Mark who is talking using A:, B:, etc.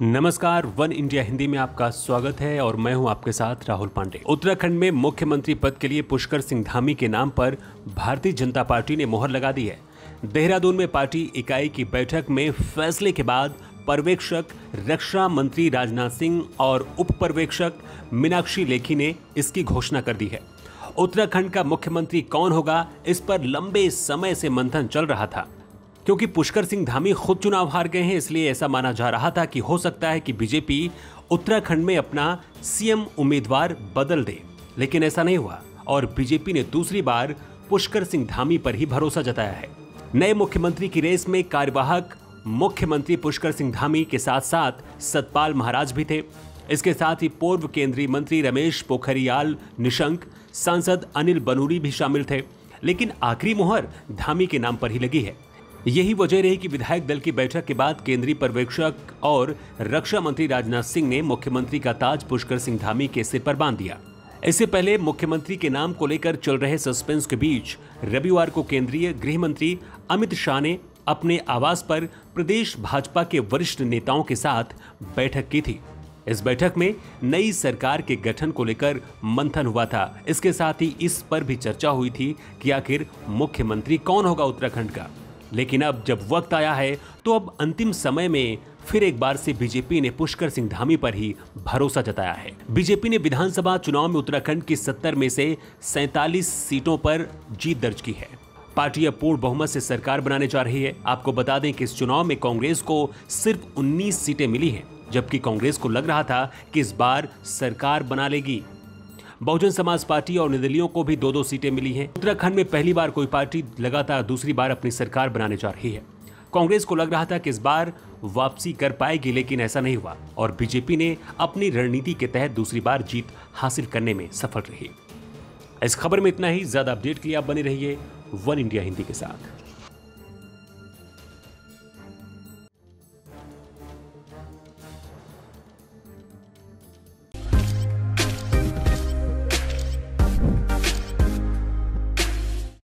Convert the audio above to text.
A: नमस्कार, one India Hindi में आपका स्वागत है और मैं हूं आपके साथ राहुल पांडे। उत्तराखंड में मुख्यमंत्री पद के लिए पुष्कर सिंह धामी के नाम पर भारतीय जनता पार्टी ने मोहर लगा दी है। देहरादून में पार्टी इकाई की बैठक में फैसले के बाद पर्यवेक्षक रक्षा मंत्री राजनाथ सिंह और उप पर्यवेक्षक मीनाक्षी लेखी ने इसकी घोषणा कर दी है। उत्तराखंड का मुख्यमंत्री कौन होगा, इस पर लंबे समय से मंथन चल रहा था। क्योंकि पुष्कर सिंह धामी खुद चुनाव हार गए हैं, इसलिए ऐसा माना जा रहा था कि हो सकता है कि बीजेपी उत्तराखंड में अपना सीएम उम्मीदवार बदल दे, लेकिन ऐसा नहीं हुआ और बीजेपी ने दूसरी बार पुष्कर सिंह धामी पर ही भरोसा जताया है। नए मुख्यमंत्री की रेस में कार्यवाहक मुख्यमंत्री पुष्कर सिंह धामी के साथ साथ सतपाल महाराज भी थे। इसके साथ ही पूर्व केंद्रीय मंत्री रमेश पोखरियाल निशंक, सांसद अनिल बनूरी भी शामिल थे, लेकिन आखिरी मुहर धामी के नाम पर ही लगी है। यही वजह रही कि विधायक दल की बैठक के बाद केंद्रीय पर्यवेक्षक और रक्षा मंत्री राजनाथ सिंह ने मुख्यमंत्री का ताज पुष्कर सिंह धामी के सिर पर बांध दिया। इससे पहले मुख्यमंत्री के नाम को लेकर चल रहे सस्पेंस के बीच रविवार को केंद्रीय गृह मंत्री अमित शाह ने अपने आवास पर प्रदेश भाजपा के वरिष्ठ नेताओं के साथ बैठक की थी। इस बैठक में नई सरकार के गठन को लेकर मंथन हुआ था। इसके साथ ही इस पर भी चर्चा हुई थी कि आखिर मुख्यमंत्री कौन होगा उत्तराखंड का। लेकिन अब जब वक्त आया है तो अब अंतिम समय में फिर एक बार से बीजेपी ने पुष्कर सिंह धामी पर ही भरोसा जताया है। बीजेपी ने विधानसभा चुनाव में उत्तराखंड की 70 में से 47 सीटों पर जीत दर्ज की है। पार्टी अब पूर्ण बहुमत से सरकार बनाने जा रही है। आपको बता दें कि इस चुनाव में कांग्रेस को सिर्फ 19 सीटें मिली हैं, जबकि कांग्रेस को लग रहा था कि इस बार सरकार बना लेगी। बहुजन समाज पार्टी और निर्दलीयों को भी 2-2 सीटें मिली हैं। उत्तराखंड में पहली बार कोई पार्टी लगातार दूसरी बार अपनी सरकार बनाने जा रही है। कांग्रेस को लग रहा था कि इस बार वापसी कर पाएगी, लेकिन ऐसा नहीं हुआ और बीजेपी ने अपनी रणनीति के तहत दूसरी बार जीत हासिल करने में सफल रही। इस खबर में इतना ही। ज्यादा अपडेट के लिए आप बने रहिए वन इंडिया हिंदी के साथ।